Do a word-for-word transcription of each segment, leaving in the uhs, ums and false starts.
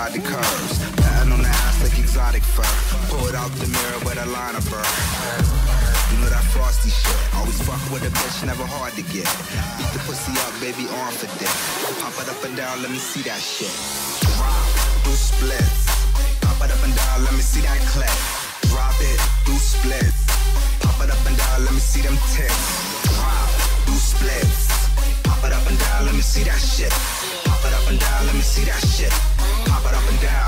ride the curves. Patting on the ass like exotic fur. Pull it out the mirror with a line of burr. You know that frosty shit. Always fuck with a bitch, never hard to get. Beat the pussy up, baby, on for dick. Pop it up and down, let me see that shit. Drop, do splits. Pop it up and down, let me see that clip. Drop it, do splits. Pop it up and down, let me see them tits. Drop, do splits. Pop it up and down, let me see that shit. Pop it up and down, let me see that shit. Pop it up and down.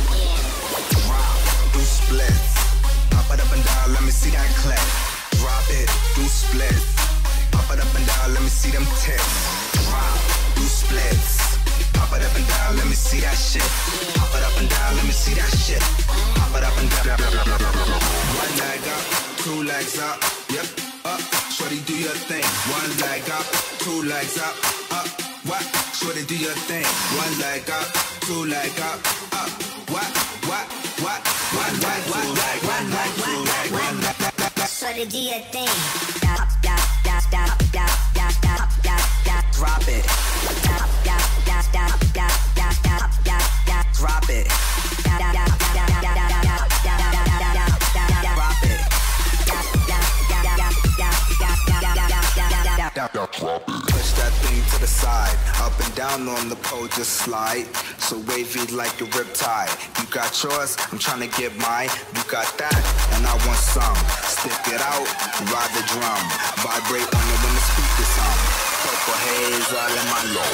Drop, do splits. Pop it up and down, let me see that clip. Drop it, do splits. Pop it up and down, let me see them tits. Drop, do splits. Pop it up and down, let me see that shit. Pop it up and down, let me see that shit. Pop it up and down. One leg up, two legs up, yep, up. Shorty, do your thing. One leg up, two legs up, up. What? Shorty, do your thing. One leg up, two leg up, up. What? What? What? One leg, one leg, one leg, two leg, one leg. Shorty, do your thing. Stop, stop, stop, stop, stop, stop, stop, stop, stop. Drop it. Stop, stop, stop, stop, stop, stop, stop, stop, stop. Drop it. Stop, stop, stop, stop, stop, stop, stop, stop, stop, stop. Drop it. Stop, stop, stop, stop, stop, stop, stop, stop, stop. Push that thing to the side, up and down on the pole, just slide. So wavy like a riptide. You got yours, I'm trying to get mine. You got that, and I want some. Stick it out, ride the drum. Vibrate on it when the speakers on. Purple haze all in my low.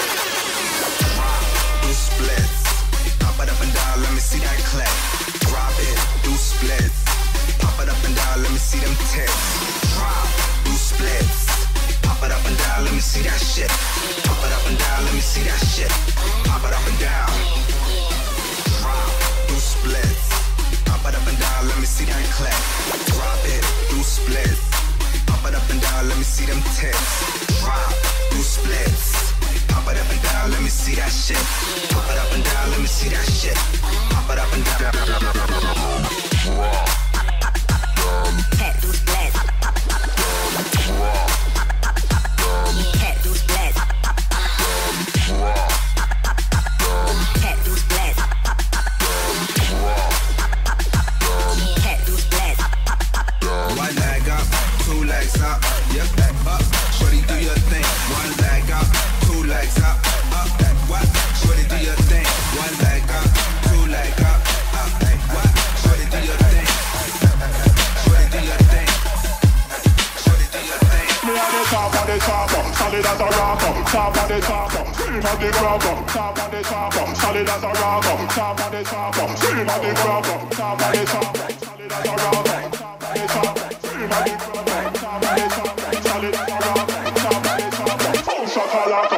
Do splits. Pop it up and down, let me see that clip. Drop it, do splits. Pop it up and down, let me see them tits. Drop, do splits. Pop it up and down, let me see that shit. Pop it up and down, let me see that shit. Pop it up and down. Drop, do splits. Pop it up and down, let me see that clip. Drop it, do splits. Pop it up and down, let me see them tits. Drop, do splits. Pop it up and down, let me see that shit. Pop it up and down, let me see that shit. Pop it up and down. Drop. Head, do splits. Drop. Head, do splits. Drop. Head, do splits. Head, do splits. One leg up, two legs up, yep, up. Shorty, do your thing. One leg up, two legs up, up. What? Shorty, do your thing. One leg up, two leg up, up. What? Shorty, do your thing. Shorty, do your thing. Shorty, do your thing. Me on the top of the chopper, solid as a rocker. Top of the chopper, scream of the grabber. Top of the chopper, solid as a rocker. Top of the chopper, scream of the grabber. Top of the chopper, solid as a rocker. Top of the chopper, scream of the grabber. Top of the chopper, solid as a rocker. Top of the chopper, boom shakalaka.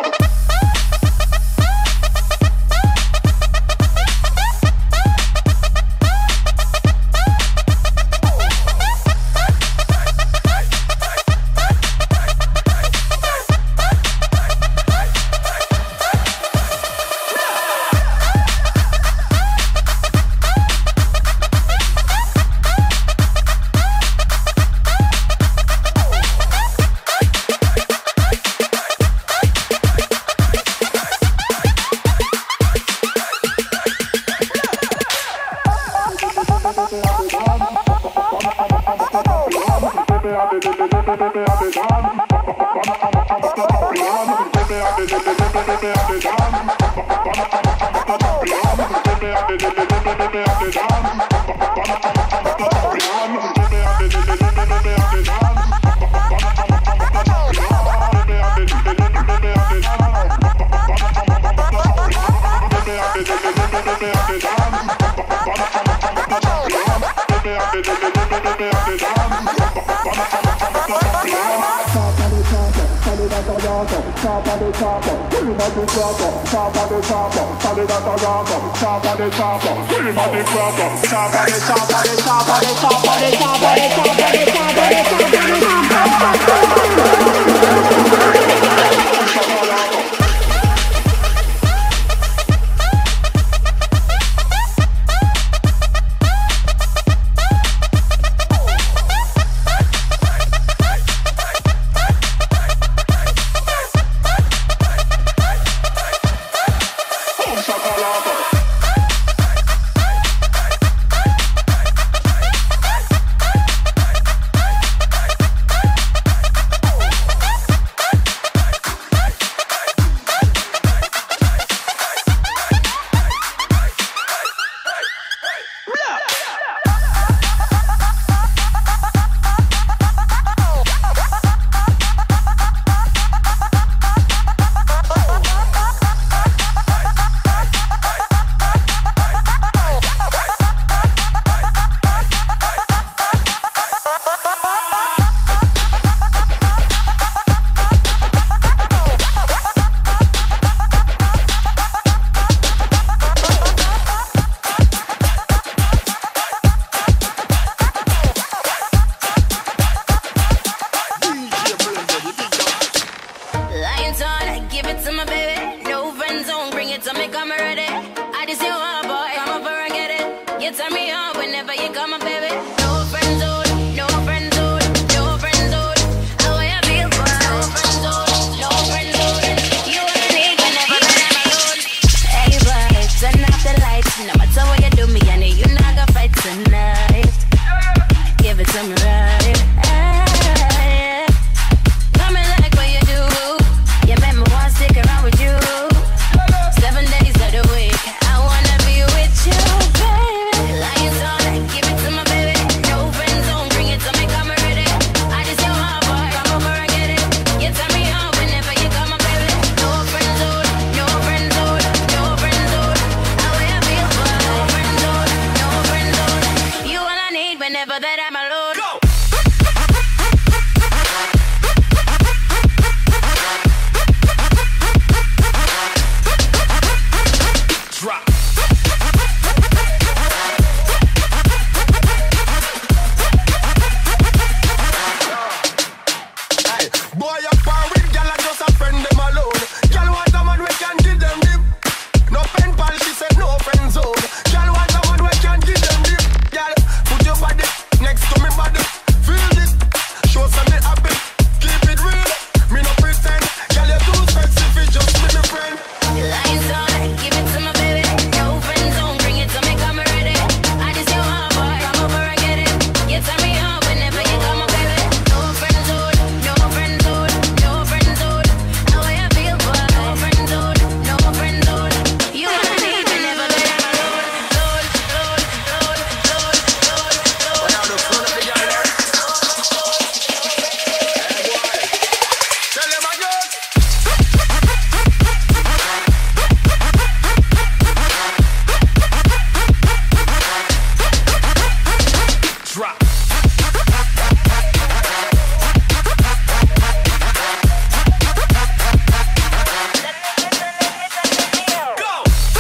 Boy, you par with gal and just a friend them alone. Gal want a man we can give them dip. No pen pal, she said no friend zone. Gal want a man we can give them dip. Gal, put your body next to me body. Feel it, show some me happy. Keep it real, me no pretend. Gal, you too sexy for just be my friend. Lights on, give it to my baby. No friend zone, bring it to me, come ready. I just your heart, boy, come over and get it. You turn me on whenever you come, my baby. No friend zone, no friend zone, no friend zone. How I feel, boy. No friend zone, no friend zone. You gonna need me, never let me alone. Load, load, load, load, load, load. Now the front of the yard. Tell them I got. Drop. Go.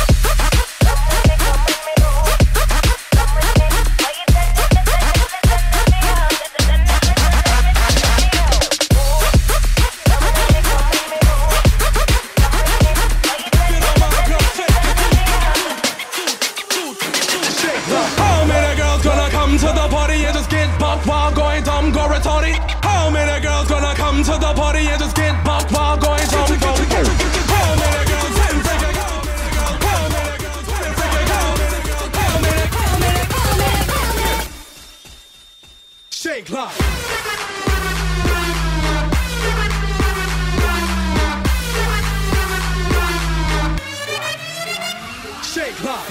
How many girls gonna come to the party and just get bucked while going dumb, go retarded? How many girls gonna come to the party and just get bucked while going dumb, go retarded? How many girls can take a girl? How many girls can take a girl? How many, how many, how many, how many? Shake like. Shake like.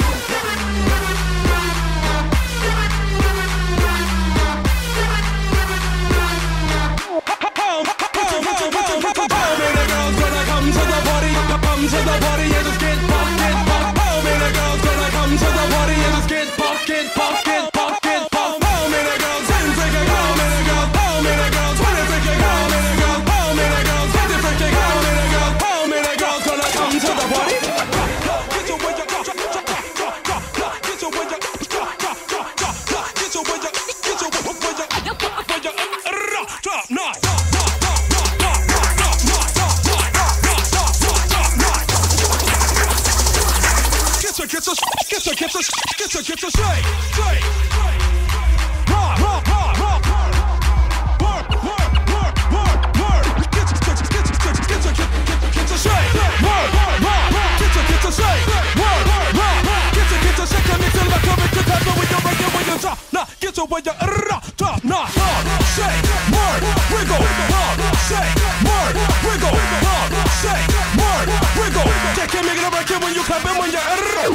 How many girls gonna come to the party? Come to the party and just get popped, get popped. How many girls gonna come to the party and just get popped, get popped, get popped, get popped? How many girls can take a girl? How many girls? How many girls wanna take a girl? How many girls? How many girls want to take a girl? How many girls? How many girls gonna come to the party? Get your way, get your way, get your way, get your way, get your way, top notch. Get a, get a, get a, get a, get a straight, straight. Rock, rock, rock, rock, work, work, work, work, work. Get a, get a, get a, get a, get a, get a straight. Work, rock, get a, get a straight. Work, rock, get a, get a second. Mix it like a big good time when you're breaking when you're top. Now get away your top, now shake, work, wiggle, shake, work, wiggle, shake, work, wiggle. Take it, make it break it when you clap it when you're.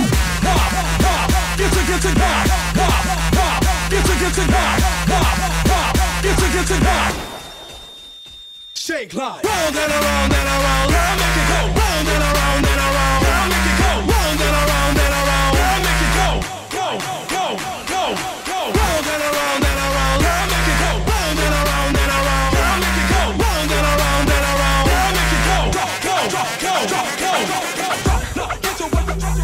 Get it, get it, pop, pop, pop. Get it, get it, pop, pop, pop. Get it, get it, pop. Shake like round and around and around. Girl, make it go round and around and around. Girl, make it go round and around and around. Girl, make it go, go, go, go, go. Round and around and around. Girl, make it go round and around and around. Girl, make it go round and around and around. Girl, make it go, go, go, go, go, go. Get away.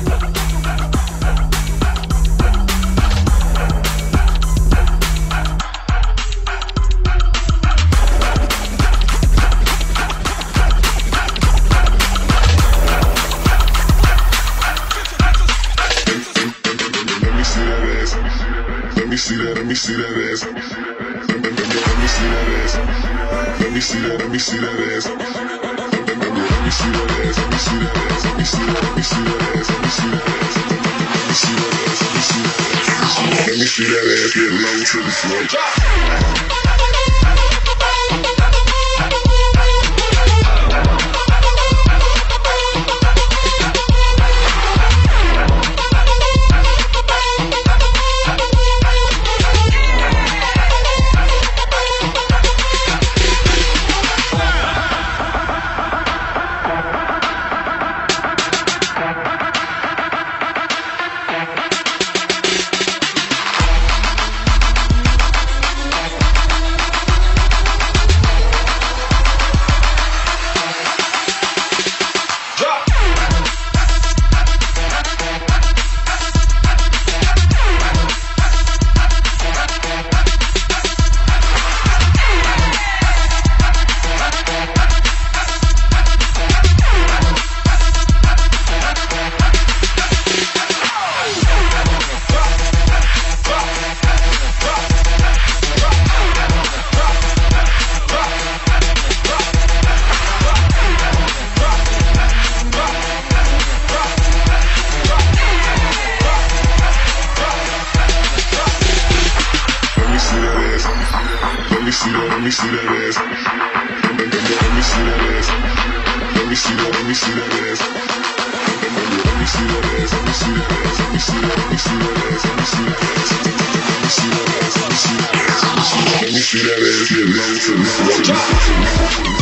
Let me see that, let me see that ass. Let me see that ass. Let me see that, let me see that ass. Let me see that ass, let me see that ass. Let me see that, let me see that ass. Let me see that ass. Let me see that ass, let me see that ass. Let me see that ass get low to the floor. me see that ass. Let me see that ass. Let me see that, let me see that ass. Let me see that ass, let me see that ass, let me see that, let me see that ass, let me see that ass. Let me see that ass, let me see that ass, let me see that ass, get low to low to low.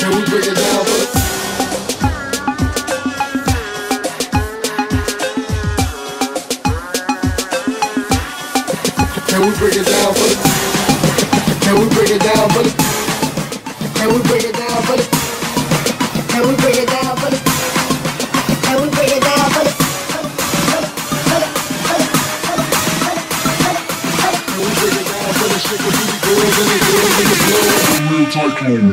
Can we break it down for the Can we break it down for the Can we break it down for the Can we break it down for the Can we break it down for the Can we break it down for the Can we break it down for the shit with these girls and the girls in the club? Real tight clothes.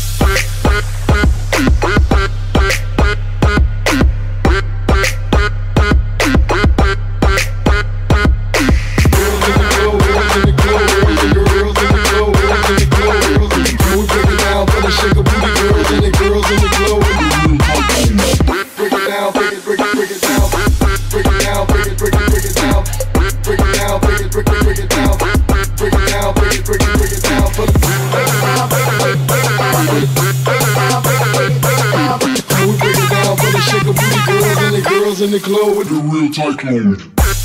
In the club with the real tight clothes.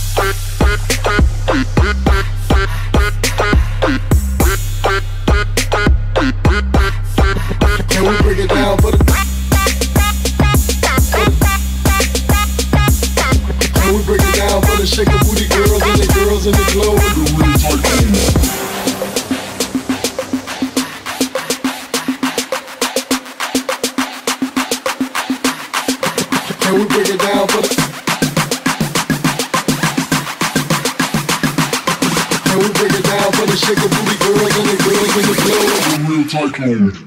Can we break it down for the Can we break it down for the shaker booty girls and the girls in the club with the real tight clothes? Can we break it down for the Can we break it down for the shaker booty girls and the girls in the club with the real tight clothes?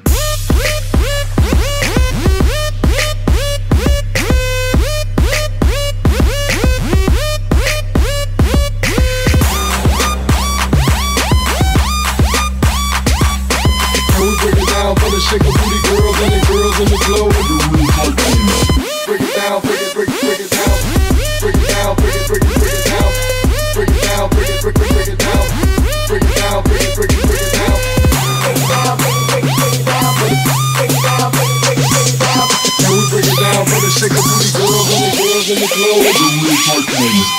Can we break it down for the shaker booty girls and the girls in the club with the real tight clothes? Break it down, break it, break it, break it down. Break it down, break it, break it, break it down. Break it down, break it, break it, break it down. Break it down, break it, break it, break it down. Break it down, break it, break it, break it down. Break it down, break it, break it, break it down. Can we break it down for the shaker booty girls and the girls in the club with the real tight clothes?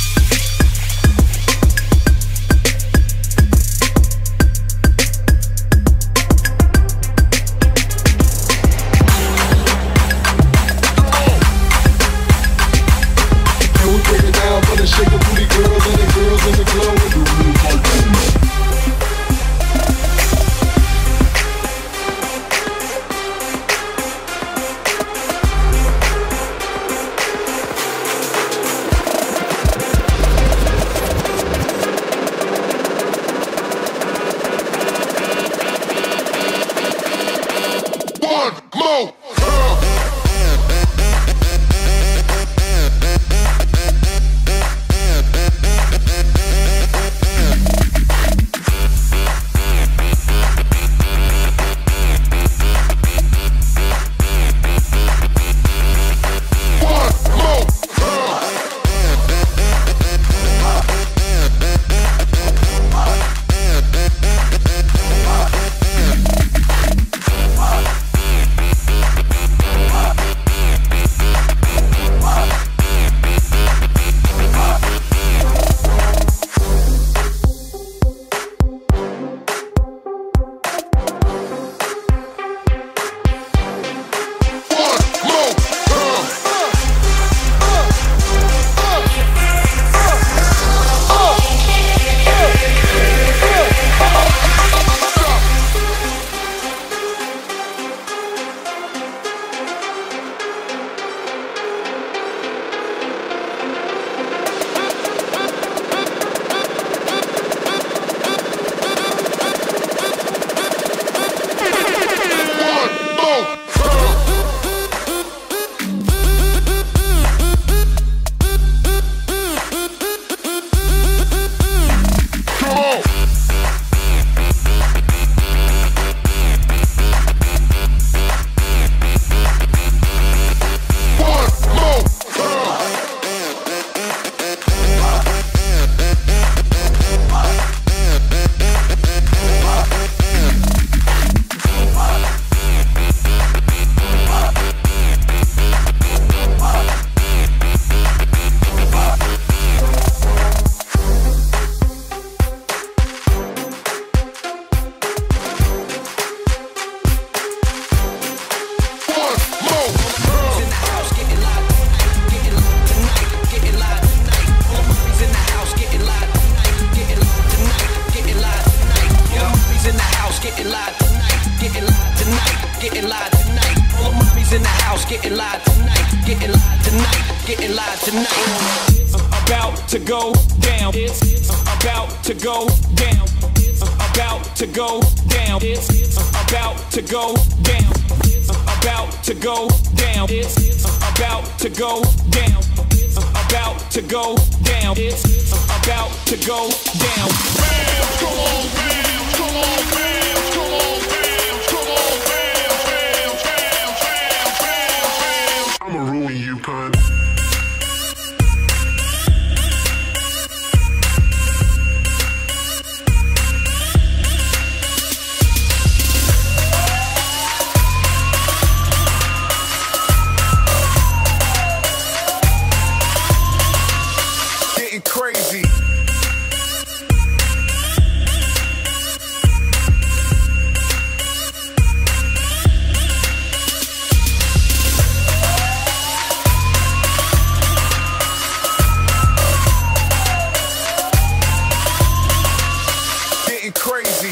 Shake the booty girls and the girls in the club with the real tight clothes. One more. getting live tonight. All the mommies in the house getting live tonight. Getting live tonight. Getting live tonight. It's about to go down. It's about to go down. It's about to go down. It's about to go down. It's about to go down. It's about to go down. It's about to go down. It's about to go down. Come on, bam, come on, bam, come on, bam, come on, bam, bam, bam, bam, bam. I'ma ruin you, pun. Getting crazy. Getting crazy.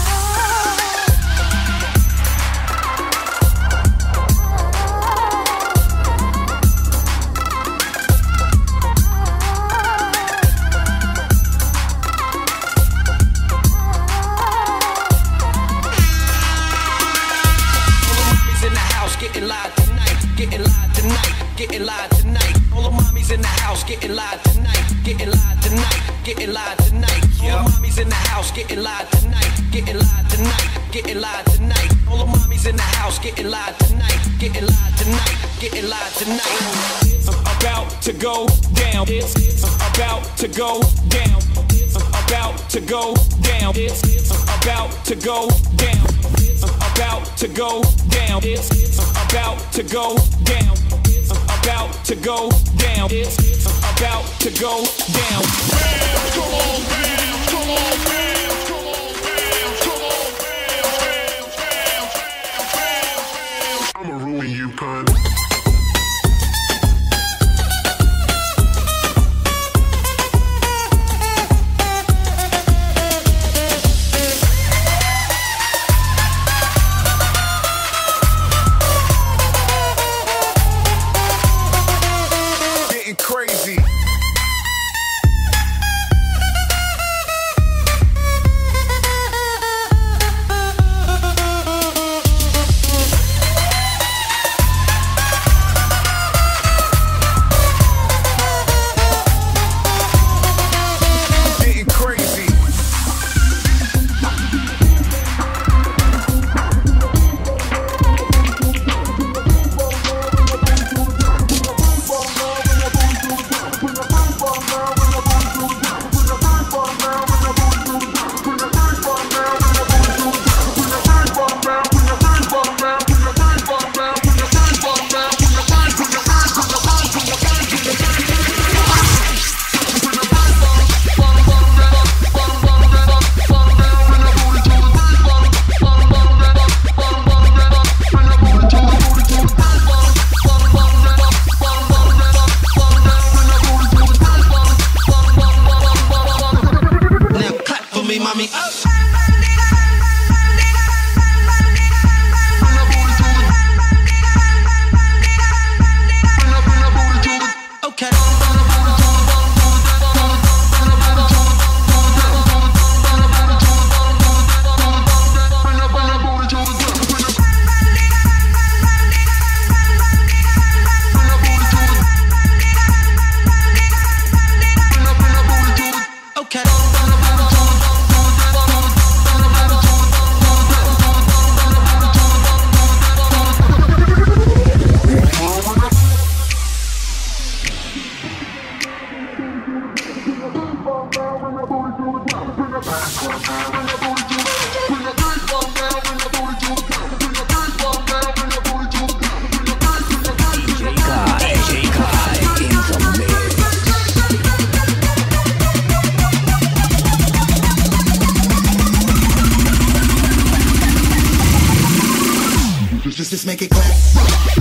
Getting live tonight, getting live tonight, getting live tonight. All the mommies in the house getting live tonight, getting live tonight, getting live tonight. All the mommies in the house getting live tonight, getting live tonight, getting live tonight. All the mommies in the house getting live tonight, getting live tonight, getting live tonight. It's about to go down. It's about to go down. It's about to go down. It's about to go down. It's about to go down. It's about to go down. It's about to go down. It's about to go down. Come on, bam, come on, bam, come on, bam, come on, bam, bam, bam, bam, bam. I'ma ruin you, pun. Getting crazy. Getting crazy. Now clap for me, mommy. Up. Okay. Okay. Just, just make it clap.